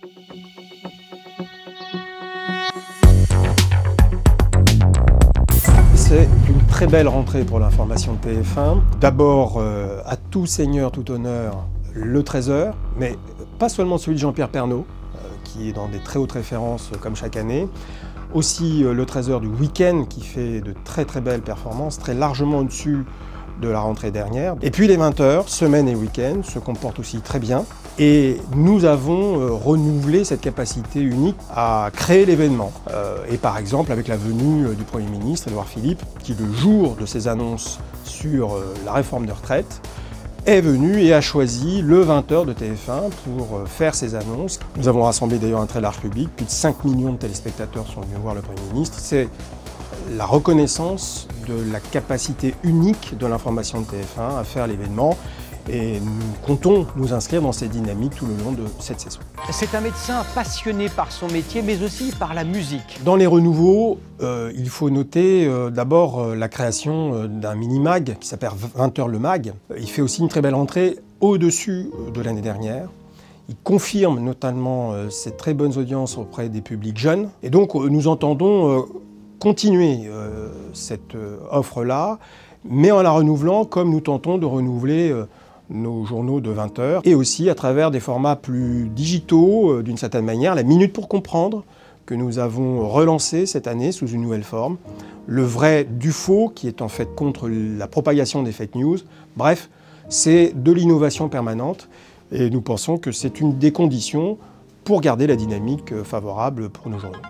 C'est une très belle rentrée pour l'information de TF1. D'abord, à tout seigneur, tout honneur, le Trésor, mais pas seulement celui de Jean-Pierre Pernaut, qui est dans des très hautes références comme chaque année. Aussi le Trésor du week-end, qui fait de très belles performances, très largement au-dessus de la rentrée dernière. Et puis les 20h, semaine et week-end, se comportent aussi très bien. Et nous avons renouvelé cette capacité unique à créer l'événement. Et par exemple avec la venue du Premier ministre, Édouard Philippe, qui le jour de ses annonces sur la réforme des retraites, est venu et a choisi le 20h de TF1 pour faire ses annonces. Nous avons rassemblé d'ailleurs un très large public, plus de 5 millions de téléspectateurs sont venus voir le Premier ministre. C'est la reconnaissance de la capacité unique de l'information de TF1 à faire l'événement. Et nous comptons nous inscrire dans cette dynamique tout le long de cette saison. C'est un médecin passionné par son métier, mais aussi par la musique. Dans les renouveaux, il faut noter d'abord la création d'un mini-mag qui s'appelle 20h le mag. Il fait aussi une très belle entrée au-dessus de l'année dernière. Il confirme notamment ses très bonnes audiences auprès des publics jeunes. Et donc nous entendons continuer cette offre-là, mais en la renouvelant comme nous tentons de renouveler nos journaux de 20h, et aussi à travers des formats plus digitaux, d'une certaine manière, la Minute pour comprendre, que nous avons relancé cette année sous une nouvelle forme, le vrai du faux, qui est en fait contre la propagation des fake news. Bref, c'est de l'innovation permanente, et nous pensons que c'est une des conditions pour garder la dynamique favorable pour nos journaux.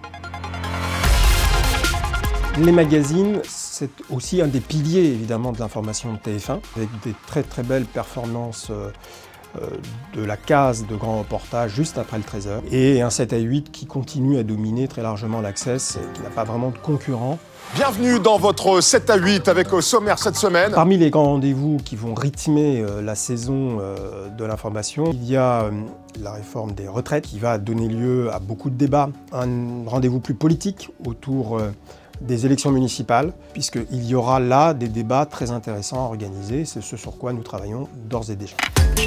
Les magazines, c'est aussi un des piliers évidemment de l'information de TF1, avec des très belles performances de la case de grands reportages juste après le Trésor, et un 7 à 8 qui continue à dominer très largement l'Access et qui n'a pas vraiment de concurrent. Bienvenue dans votre 7 à 8 avec au sommaire cette semaine. Parmi les grands rendez-vous qui vont rythmer la saison de l'information, il y a la réforme des retraites qui va donner lieu à beaucoup de débats, un rendez-vous plus politique autour des élections municipales, puisqu'il y aura là des débats très intéressants à organiser, c'est ce sur quoi nous travaillons d'ores et déjà.